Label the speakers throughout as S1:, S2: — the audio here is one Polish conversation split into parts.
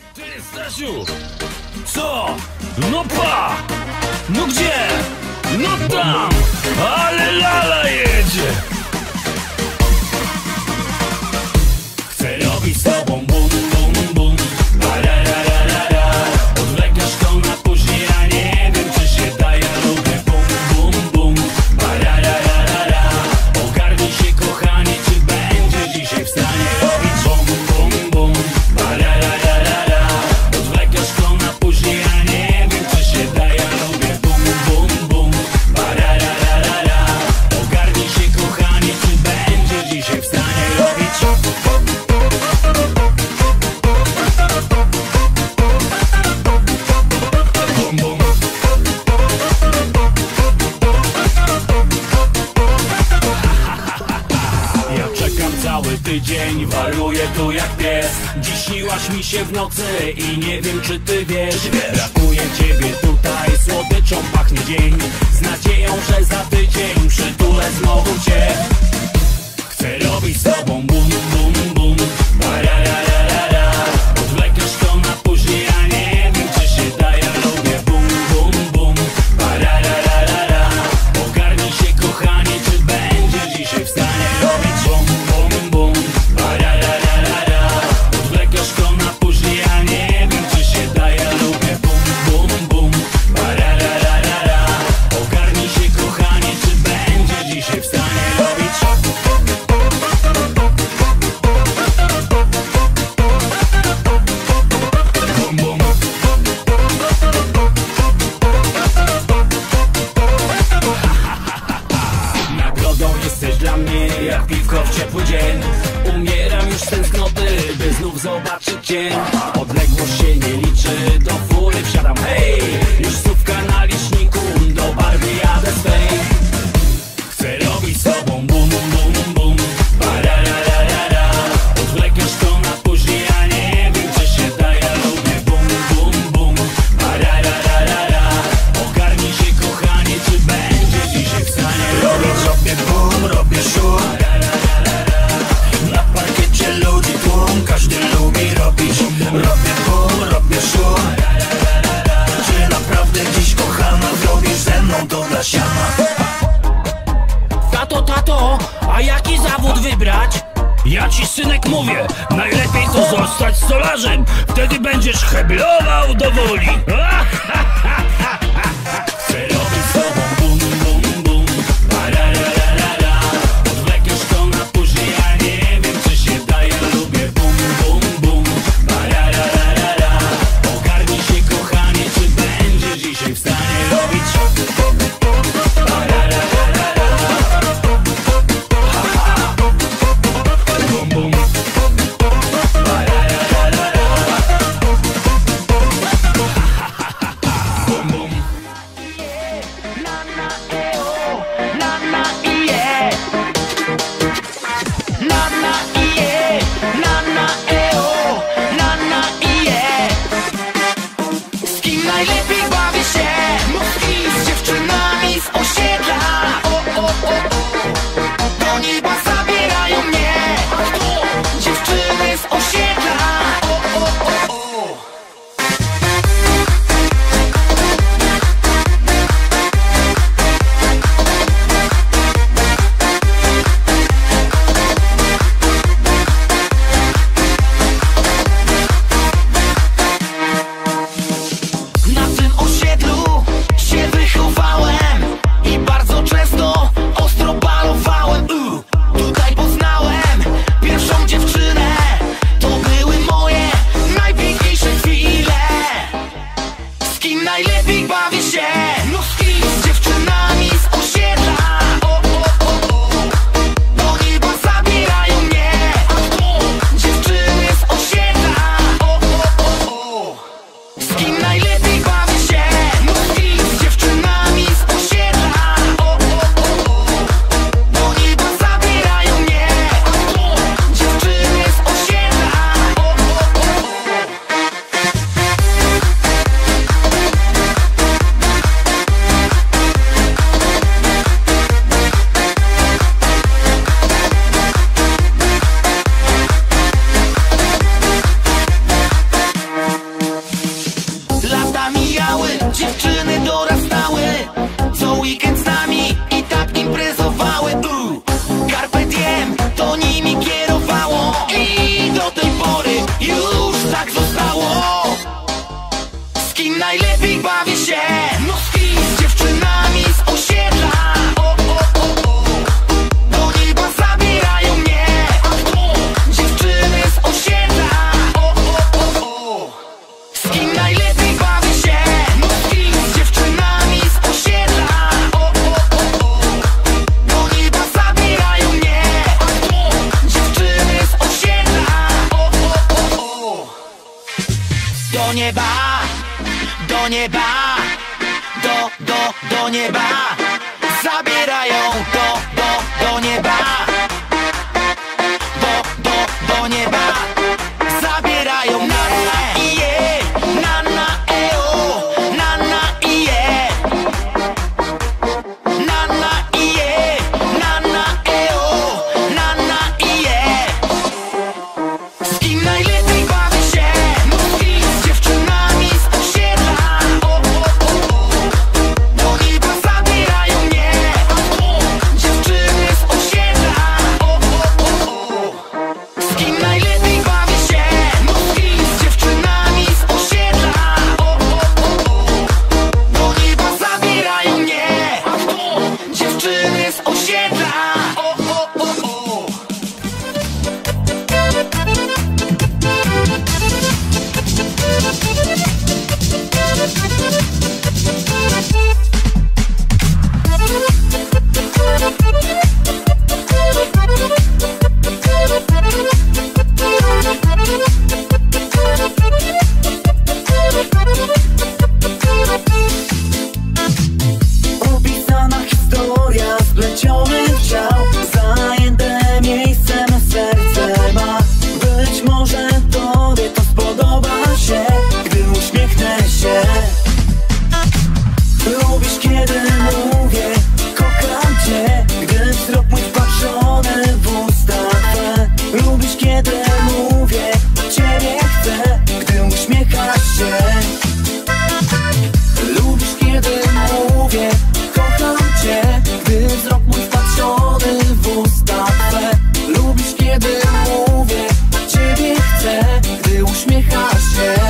S1: Ty, Stasiu! Co? No pa! No gdzie? No tam! Ale lala jedzie! Chcę robić z tobą bum, bum, bum. Parararara. Odwlekasz to na później, a nie wiem czy się da. Ja lubię bum, bum, bum. Parararara. Ogarnij się kochanie, czy będzie dzisiaj w stanie robić bum, bum, bum. Parararara. Odwlekasz to na później, a nie wiem czy się da. Ja lubię bum, bum, bum. Parararara. Ogarnij się kochanie, czy będzie dzisiaj w stanie robić bum, bum. Ja czekam cały tydzień, waluję tu jak pies. Dziś śniłaś mi się w nocy i nie wiem czy ty wiesz. Brakuje ciebie tutaj, słodyczą pachnie dzień. Z nadzieją, że za tydzień przytulę znowu cię. Chcę robić z tobą bum, bum, bum. Parararara. Odwlekasz to na później, a nie wiem czy się da. Ja lubię bum, bum, bum. Parararara. Ogarnij się kochanie, czy będzie dzisiaj w stanie robić bum, bum, bum. Parararara. Odwlekasz to na później, a nie wiem czy się da. Ja lubię bum, bum, bum. Parararara. Ogarnij się kochanie, czy będzie dzisiaj w stanie robić bum, bum. Nagrodą jesteś dla mnie jak piwko w ciepły dzień. Umieram już z tęsknoty, by znów zobaczyć cię. Odległość się nie liczy, do fury wsiadam, hej. Już słówka na liczniku, do barwy jadę swej. Chcę robić z tobą bum, bum, bum. Parararara. Odwlekasz to na później, a nie wiem czy się da. Ja lubię bum, bum, bum. Parararara. Ogarnij się kochanie, czy będzie dzisiaj w stanie robić
S2: Robię bum, robię szum. Na parkiecie ludzi tłum, każdy lubi robić. Robię bum, robię szum. Czy naprawdę dziś kochana zrobisz ze mną to dla siana?
S1: Tato, a jaki zawód wybrać? Ja ci synek mówię, najlepiej to zostać stolarzem. Wtedy będziesz heblował do woli. Chcę robić z tobą bum, bum, bum. Parararara. Odwlekasz to na później, a nie wiem czy się da. Ja lubię bum, bum, bum. Parararara. Ogarnij się kochanie, czy będzie dzisiaj w stanie robić bum, bum. Bum,
S2: do nieba, do nieba, do nieba. Zabierają do nieba, do nieba. Zabierają na i je, na e o, na i je, na i je, na e o, na i je. Z kim najlepiej bawię się? Mówi z dziewczynami z osiedla. Do nieba zabierają mnie dziewczyny z osiedla. Z kim najlepiej bawię się? Mówi z dziewczynami z osiedla. Do nieba zabierają mnie dziewczyny z osiedla. Opisana historia splecionych ciał, zajęte miejsce me serce ma. Być może tobie to spodoba się, gdy uśmiechnę się. Lubisz kiedy mówię, kocham cię, gdy wzrok mój wpatrzony w usta twe. Lubisz kiedy mówię, ciebie chcę, gdy uśmiechasz się. Lubisz kiedy mówię, kocham cię, gdy wzrok mój wpatrzony w usta twe. Lubisz kiedy mówię, ciebie chcę, gdy uśmiechasz się.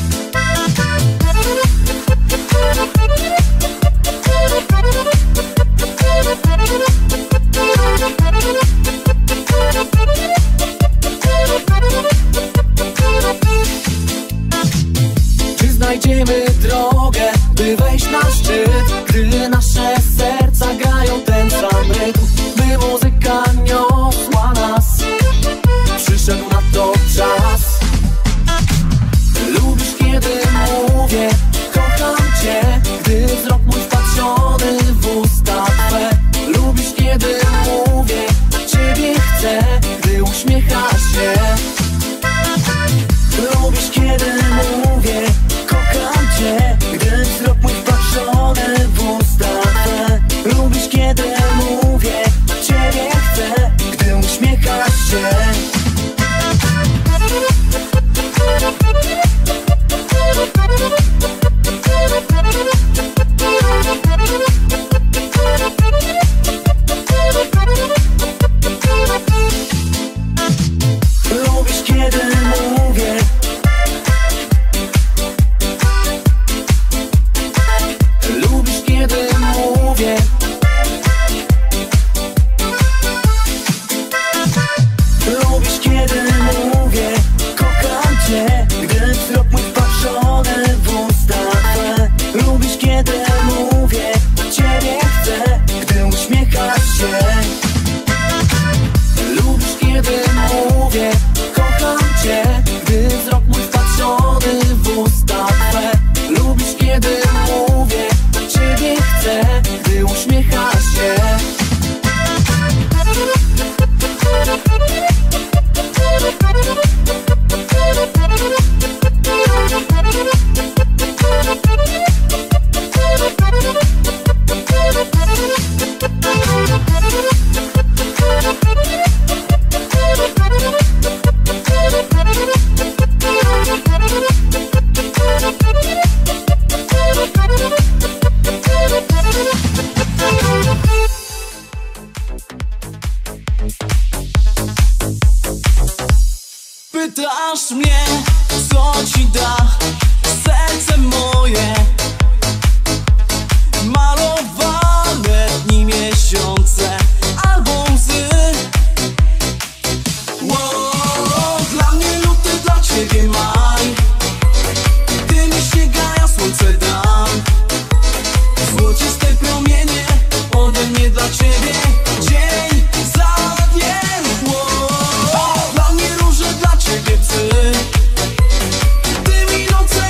S2: Czy znajdziemy drogę, by wejść na szczyt, gdy nasze serca grają ten sam rytm, by muzyka niosła nas? Przyszedł na to czas. Lubisz kiedy mówię, kocham cię, gdy wzrok mój wpatrzony w usta twe. Lubisz kiedy mówię, ciebie chcę, gdy uśmiechasz się. Lubisz kiedy mówię, kocham cię, gdy wzrok mój wpatrzony w usta twe. Lubisz kiedy mówię, ciebie chcę, gdy uśmiechasz się. Lubisz kiedy mówię, lubisz kiedy mówię. Lubisz kiedy mówię, kocham cię, gdy wzrok mój wpatrzony w usta twe. Lubisz kiedy mówię, ciebie chcę, gdy uśmiechasz się. Lubisz kiedy mówię, kocham cię, gdy wzrok mój wpatrzony w usta twe. Lubisz kiedy mówię, ciebie chcę, gdy uśmiechasz się. Pytasz mnie, co ci da serce moje, malowane dni, miesiące albo łzy. Wow, dla mnie luty, dla ciebie maj. Gdy mi śniegają, słońce dam. Złociste promienie ode mnie dla ciebie, dzień za dniem. Wow, dla mnie róże, dla ciebie psy. Gdy mi noce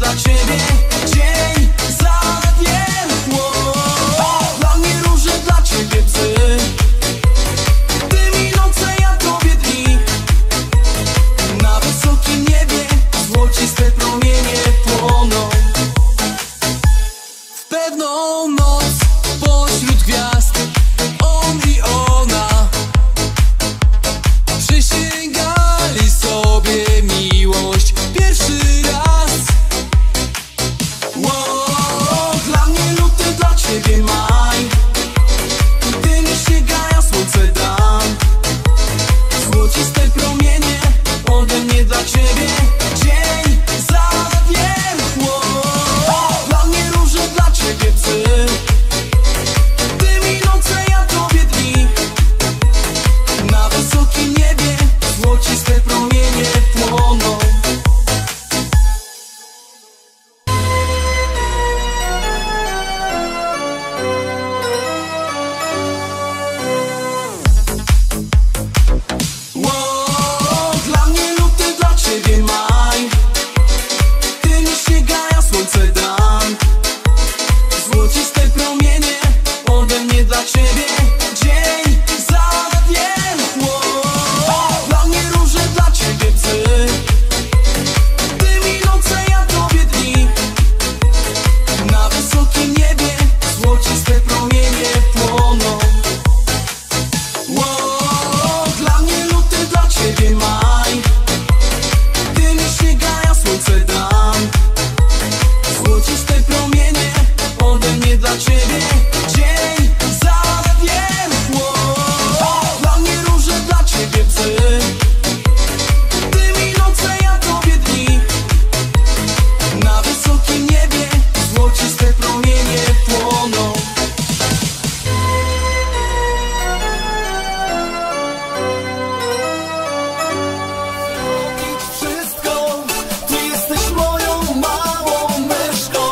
S2: dla ciebie dzień za dniem. Dla mnie róże, dla ciebie psy, ty mi noce, ja tobie dni. Na wysokim niebie złociste promienie płoną. W pewną noc pośród gwiazd on i ona przysięgali sobie miłość pierwszy raz. Dla mnie luty, dla ciebie maj, gdy mi śniegają słońce dam. Złociste promienie ode mnie dla ciebie dzień za dniem. Dla mnie róże, dla ciebie psy, ty mi noce, ja tobie dni. Na wysokim niebie złociste promienie płoną. Dla mnie luty, dla ciebie maj, ty mi śniegają słońce dam. Złociste promienie ode mnie dla ciebie dzień za dniem. Dla mnie róże, dla ciebie psy, ty mi noce, ja tobie dni. Na wysokim niebie złociste promienie płoną. Dla mnie luty, dla ciebie maj, ty mi śniegają słońce dam. Złociste promienie ode mnie dla ciebie dzień za dniem. Dla mnie róże, dla ciebie psy, ty mi noce, ja tobie dni. Na wysokim niebie złociste promienie płoną. Wszystko, ty jesteś moją małą myszką.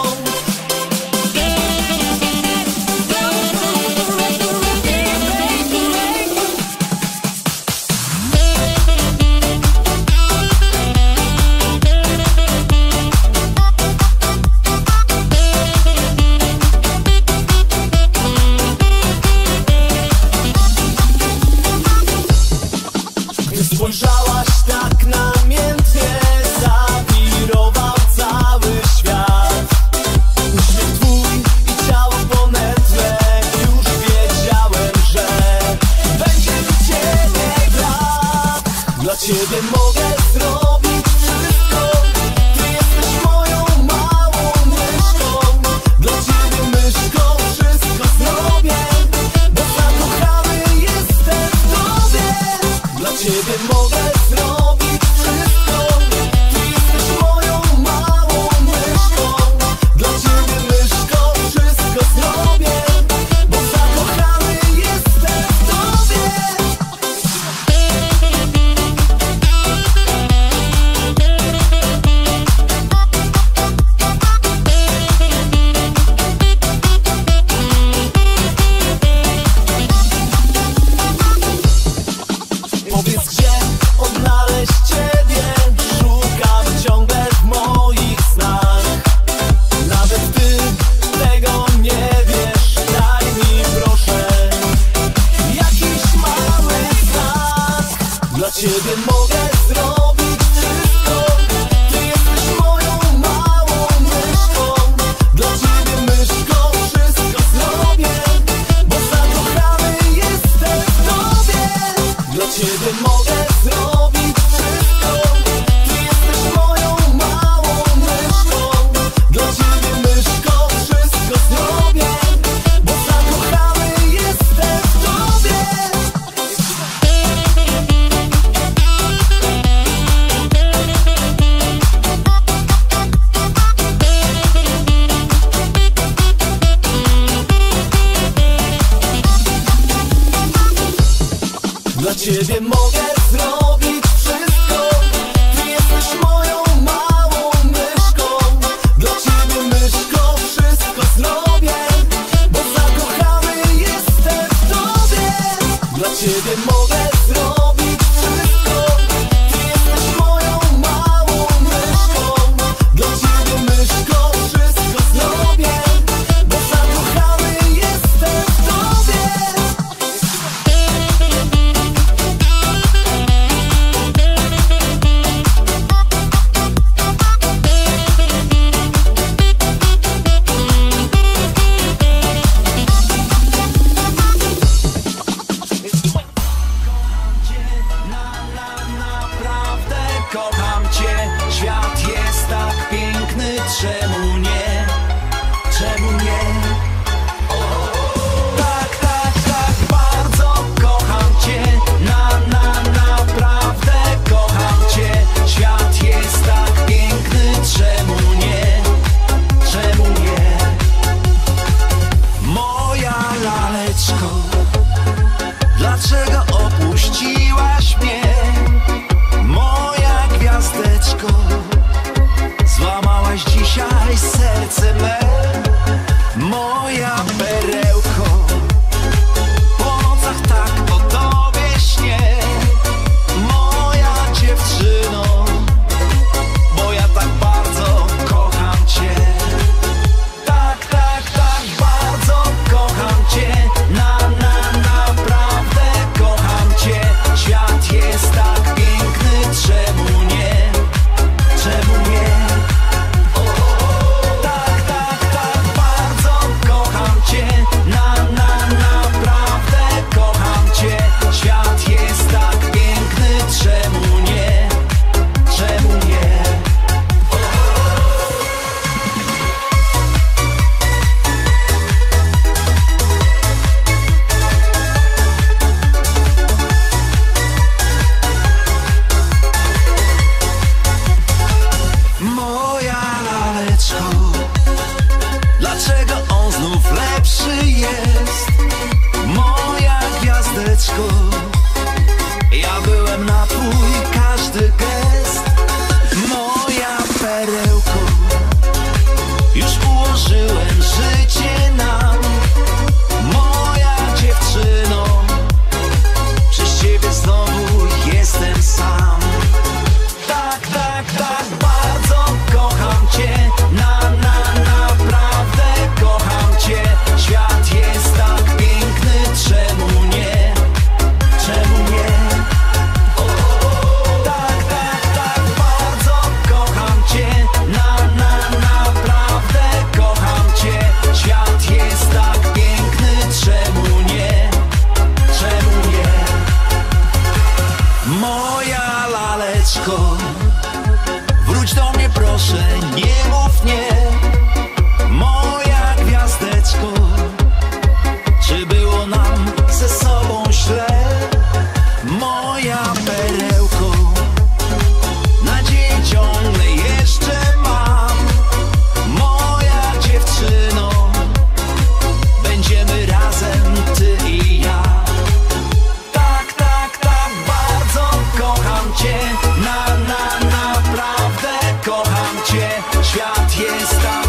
S2: Gdy spojrzałaś tak namiętnie, zawirował cały świat. Uśmiech twój i ciało ponętne, już wiedziałem, że będzie mi ciebie brak. Dla ciebie mogę zrobić wszystko, ty jesteś moją małą myszką. Dla ciebie, myszko, wszystko zrobię, bo zakochany jestem w tobie. Dla ciebie mogę zrobić wszystko, ty jesteś moją małą myszką. Dla ciebie, myszko, wszystko zrobię, bo zakochany jestem w tobie. Powiedz, gdzie odnaleźć ciebie, szukam ciągle w moich snach. Nawet ty tego nie wiesz, daj mi proszę jakiś mały znak. Dla ciebie mogę zrobić wszystko, ty jesteś moją małą myszką. Dla ciebie, myszko, wszystko zrobię, bo zakochany jestem w tobie. Dla ciebie mogę zrobić wszystko, ty jesteś moją małą myszką. Dla ciebie, myszko, wszystko zrobię, bo zakochany jestem w tobie. Dla ciebie mogę zrobić wszystko, ty jesteś moją małą myszką. Dla ciebie, myszko, wszystko zrobię, bo zakochany jestem w tobie. Dla ciebie mogę zrobić wszystko, ty jesteś moją małą myszką. Dla ciebie, myszko. Zdobyłaś dzisiaj serce me, moja perełko. Po nocach tak o tobie śnię, moja dziewczyno, bo ja tak bardzo kocham cię. Tak, tak, tak bardzo kocham cię. Naprawdę kocham cię. Świat jest tak piękny, czemu nie? Czemu nie? Tak, tak, tak bardzo kocham cię. Naprawdę kocham cię. Świat jest tak piękny, czemu nie? Czemu nie? Moja laleczko, dlaczego on znów lepszy jest? Moja gwiazdeczko, ja byłem na twój każdy gest. Moja perełko, już ułożyłem życie nam. Moja dziewczyno, przez ciebie znowu jestem sam. Tak, tak, tak bardzo kocham cię. Naprawdę kocham cię. Świat jest tak piękny, czemu nie? Czemu nie? Tak, tak, tak bardzo kocham cię. Naprawdę kocham cię. Świat jest tak piękny, czemu nie? Czemu nie? Moja laleczko, wróć do mnie proszę, nie mów nie. Moja gwiazdeczko, czy było nam ze sobą źle? Moja perełko, nadzieję ciągle jeszcze mam. Moja dziewczyno, będziemy razem, ty i ja. Tak, tak, tak bardzo kocham cię. Naprawdę kocham cię. Świat jest tak